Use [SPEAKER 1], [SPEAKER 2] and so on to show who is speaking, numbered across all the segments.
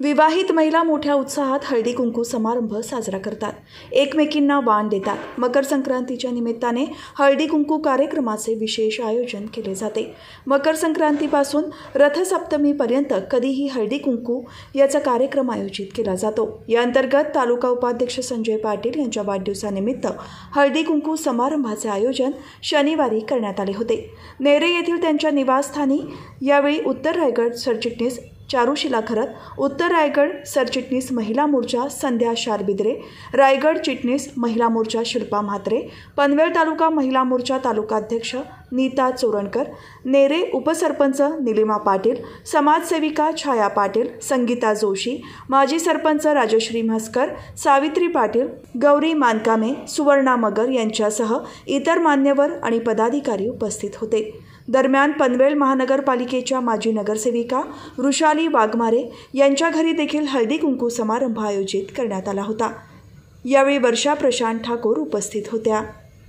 [SPEAKER 1] विवाहित महिला मोठ्या उत्साहात हळदी कुंकू समारंभ साजरा करतात, एकमेकींना वाण देतात. मकर संक्रांतीच्या निमित्ताने हळदी कुंकू कार्यक्रमाचे विशेष आयोजन केले जाते. मकर संक्रांतीपासून रथसप्तमीपर्यंत कधीही हळदी कुंकू याचा कार्यक्रम आयोजित केला जातो. या अंतर्गत तालुका उपाध्यक्ष संजय पाटील यांच्या वाढदिवसानिमित्त हळदी कुंकू समारंभाचे आयोजन शनिवारी करण्यात आले होते. नेरे येथील त्यांच्या निवासस्थानी यावेळी उत्तर रायगड सरचिटणीस चारुशिला खरत, उत्तर रायगड सरचिटणीस महिला मोर्चा संध्या शारबिद्रे, रायगड चिटणीस महिला मोर्चा शिल्पा म्हात्रे, पनवेल तालुका महिला मोर्चा तालुकाध्यक्ष नीता चोरणकर, नेरे उपसरपंच निलिमा पाटील, समाजसेविका छाया पाटील, संगीता जोशी, माजी सरपंच राजश्री म्हस्कर, सावित्री पाटील, गौरी मानकामे, सुवर्णा मगर यांच्यासह इतर मान्यवर आणि पदाधिकारी उपस्थित होते. दरम्यान पनवेल महानगरपालिकेच्या माजी नगरसेविका वृषाली वाघमारे यांच्या घरी देखील हळदी कुंकू समारंभ आयोजित करण्यात आला होता. यावेळी वर्षा प्रशांत ठाकूर उपस्थित होत्या.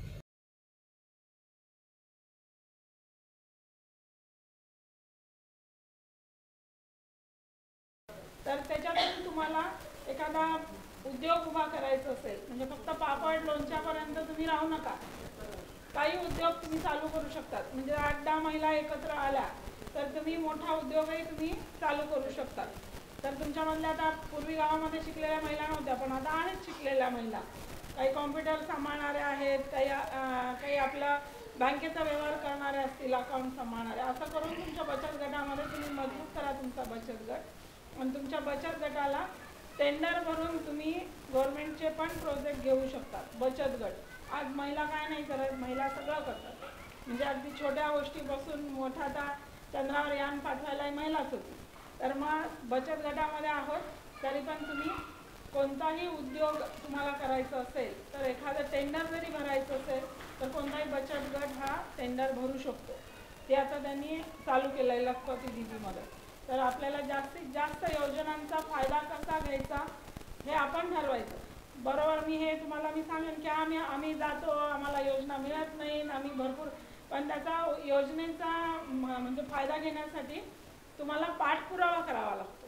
[SPEAKER 2] तर त्याच्यातून तुम्हाला एखादा उद्योग उभा करायचा असेल, म्हणजे फक्त पापड लोणच्यापर्यंत तुम्ही राहू नका. काही उद्योग तुम्ही चालू करू शकतात. म्हणजे 8-10 महिला एकत्र आल्या तर तुम्ही मोठा उद्योगही तुम्ही चालू करू शकता. तर तुमच्यामधल्या आता पूर्वी गावामध्ये शिकलेल्या महिला नव्हत्या, पण आता आहेत शिकलेल्या महिला. काही कॉम्प्युटर सांभाळणाऱ्या आहेत, काही आपला बँकेचा व्यवहार करणारे असतील, अकाउंट सांभाळणारे. असं करून तुमच्या बचत गटामध्ये तुम्ही मजबूत करा तुमचा बचत गट. आणि तुमच्या बचत गटाला टेंडर भरून तुम्ही गव्हर्नमेंटचे पण प्रोजेक्ट घेऊ शकतात. बचत गट आज महिला काय नाही करत, महिला सगळं करतात. म्हणजे अगदी छोट्या गोष्टीपासून मोठा आता चंद्रावर यान पाठवायला महिलाच होती. तर मग बचत गटामध्ये आहोत, तरी पण तुम्ही कोणताही उद्योग तुम्हाला करायचा असेल तर एखादं टेंडर जरी भरायचं असेल तर कोणताही बचत गट हा टेंडर भरू शकतो. ते आता त्यांनी चालू केलं आहे लखपती दीदीमध्ये. तर आपल्याला जास्तीत जास्त योजनांचा फायदा कसा घ्यायचा हे आपण ठरवायचं. बरोबर, मी सांगेन की आम्ही जातो, आम्हाला योजना मिळत नाही, आम्ही भरपूर, पण त्याचा योजनेचा म्हणजे फायदा घेण्यासाठी तुम्हाला पाठपुरावा करावा लागतो.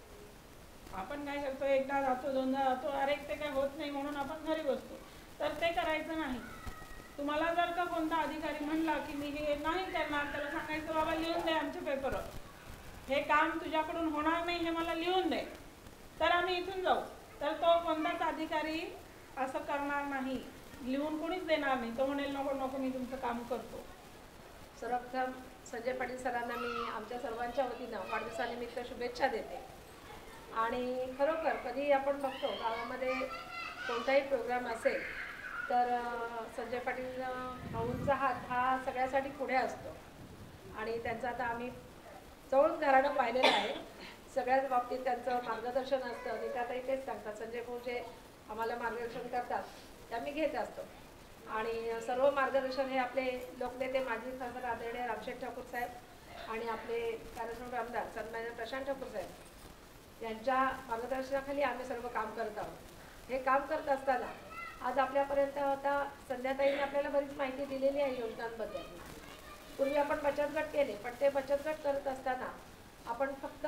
[SPEAKER 2] आपण काय करतो, एकदा जातो, दोनदा जातो, अरे ते काय होत नाही म्हणून आपण घरी बसतो. तर ते करायचं नाही. तुम्हाला जर का कोणता अधिकारी म्हणला की मी हे नाही करणार, त्याला सांगायचं बाबा लिहून दे आमच्या पेपरवर, हे काम तुझ्याकडून होणार नाही, हे मला लिहून दे, तर आम्ही इथून जाऊ. तर तो कोणताच अधिकारी असं करणार नाही, लिहून कोणीच देणार नाही. तो म्हणेल नको नको मी तुमचं काम करतो.
[SPEAKER 3] सर्वप्रथम संजय पाटील सरांना मी आमच्या सर्वांच्या वतीनं वाढदिवसानिमित्त शुभेच्छा देते. आणि खरोखर कधी आपण बघतो गावामध्ये कोणताही प्रोग्राम असेल तर संजय पाटील भाऊंचा हात हा सगळ्यासाठी पुढे असतो. आणि त्यांचं आता आम्ही जवळून घराणं पाहिलेलं आहे. सगळ्याच बाबतीत त्यांचं मार्गदर्शन असतं. आणि त्यातही तेच सांगतात, संजय भाऊ जे आम्हाला मार्गदर्शन करतात ते आम्ही घेत असतो. आणि सर्व मार्गदर्शन हे आपले लोकनेते माजी खासदार आदरणीय रामशेठ ठाकूर साहेब आणि आपले कार्यक्रम आमदार सन्माननीय प्रशांत ठाकूर साहेब यांच्या मार्गदर्शनाखाली आम्ही सर्व काम करत आहोत. हे काम करत असताना आज आपल्यापर्यंत आता संध्याताईंनी आपल्याला बरीच माहिती दिलेली आहे योजनांबद्दल. पूर्वी आपण बचत गट केले, पण ते बचत गट करत असताना आपण फक्त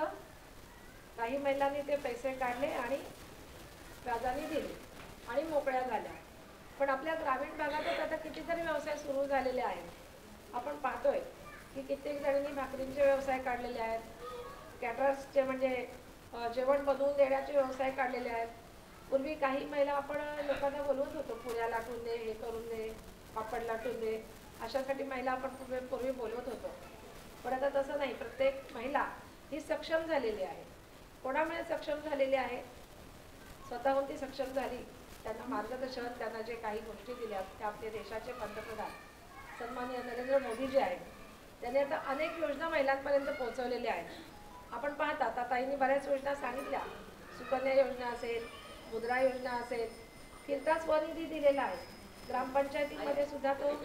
[SPEAKER 3] काही महिलांनी ते पैसे काढले आणि व्याजाने दिले आणि मोकळ्या झाल्या. पण आपल्या ग्रामीण भागातच आता कितीतरी व्यवसाय सुरू झालेले आहेत. आपण पाहतोय की कित्येक जणांनी भाकरींचे व्यवसाय काढलेले आहेत, कॅटरर्सचे म्हणजे जेवण बनवून देण्याचे व्यवसाय काढलेले आहेत. पूर्वी काही महिला आपण लोकांना बोलवत होतो, पुऱ्या लाटून दे, हे करून दे, पापड लाटून दे, अशासाठी महिला आपण पूर्वी बोलवत होतो. पण आता तसं नाही. प्रत्येक महिला ही सक्षम झालेली आहे. कोणामुळे सक्षम झालेली आहे? स्वतःहून ती सक्षम झाली. त्यांना मार्गदर्शन, त्यांना जे काही गोष्टी दिल्या त्या आपले देशाचे पंतप्रधान सन्माननीय नरेंद्र मोदी जे आहेत त्यांनी आता अनेक योजना महिलांपर्यंत पोहोचवलेल्या आहेत. आपण पाहता आता ताईंनी बऱ्याच योजना सांगितल्या. सुकन्या योजना असेल, मुद्रा योजना असेल, फिरता स्वनिधी दिलेला आहे. ग्रामपंचायतीमध्ये सुद्धा तो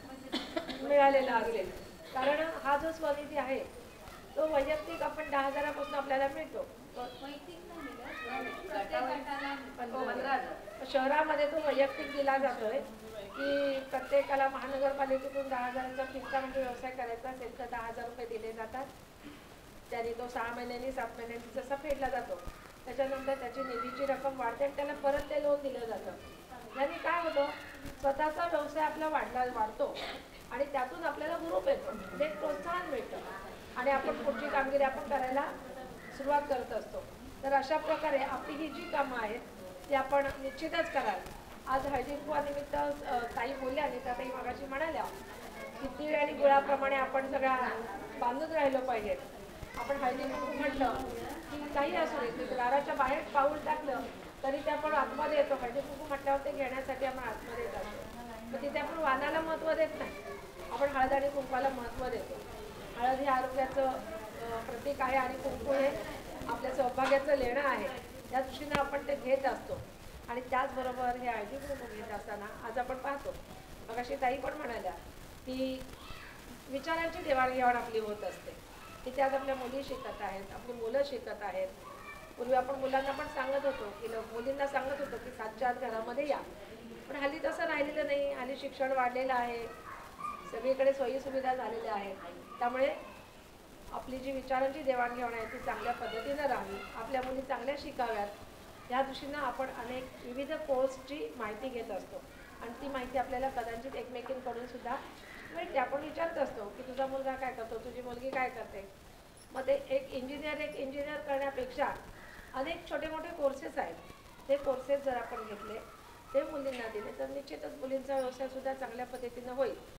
[SPEAKER 3] मिळालेला असेल. कारण हा जो स्वनिधी आहे तो वैयक्तिक आपण 10,000पासून आपल्याला मिळतो. शहरामध्ये तो वैयक्तिक दिला जातोय की प्रत्येकाला महानगरपालिकेतून 10,000चा फिरता म्हणजे व्यवसाय करायचा असेल तर 10,000 रुपये दिले जातात. त्याने तो 6 महिन्यांनी 7 महिन्यांनी जसा फेडला जातो केल्यानंतर त्याची निधीची रक्कम वाढते आणि त्याला परत ते लोन दिलं जातं. याने काय होतं, स्वतःचा व्यवसाय आपला वाढतो आणि त्यातून आपल्याला ग्रुप येतो, म्हणजे एक प्रोत्साहन मिळतं आणि आपण पुढची कामगिरी आपण करायला सुरुवात करत असतो. तर अशा प्रकारे आपली ही जी कामं आहेत ती आपण निश्चितच कराल. आज हळदीकुंकवानिमित्त ताई बोलल्या आणि त्या ताई मगाशी म्हणाल्या की तीळ आणि गुळाप्रमाणे आपण सगळ्या बांधून राहिलो पाहिजे. आपण हळदी कुंकू म्हटलं की काही असू दे, ते दाराच्या बाहेर पाऊल टाकलं तरी ते आपण आतमध्ये येतो. हळदी कुंकू म्हटल्यावर ते घेण्यासाठी आपण आतमध्ये जातो. तर तिथे आपण वाणाला महत्त्व देत नाही, आपण हळद आणि कुंकवाला महत्त्व देतो. हळद हे आरोग्याचं प्रतीक आहे आणि कुंकू हे आपल्या सौभाग्याचं लेणं आहे. त्या दृष्टीनं आपण ते घेत असतो. आणि त्याचबरोबर हे हळदी कुंकू घेत असताना आज आपण पाहतो, मग अशी ताई पण म्हणाल्या की विचारांची देवाणघेवाण आपली होत असते. तिथे आज आपल्या मुली शिकत आहेत, आपली मुलं शिकत आहेत. पूर्वी आपण मुलांना पण सांगत होतो की मुलींना सांगत होतो की 7च्या आत घरामध्ये या, पण हल्ली तसं राहिलेलं नाही. हल्ली शिक्षण वाढलेलं आहे, सगळीकडे सोयीसुविधा झालेल्या आहेत. त्यामुळे आपली जी विचारांची देवाणघेवाण आहे ती चांगल्या पद्धतीनं राहावी, आपल्या मुली चांगल्या शिकाव्यात, या दृष्टीनं आपण अनेक विविध कोर्सची माहिती घेत असतो आणि ती माहिती आपल्याला कदाचित एकमेकींकडून सुद्धा मिळते. आपण विचारत असतो की तुझा मुलगा काय करतो, तुझी मुलगी काय करते. मग ते एक इंजिनियर करण्यापेक्षा अनेक छोटे मोठे कोर्सेस आहेत. ते कोर्सेस जर आपण घेतले, ते मुलींना दिले तर निश्चितच मुलींचा व्यवसाय सुद्धा चांगल्या पद्धतीनं होईल.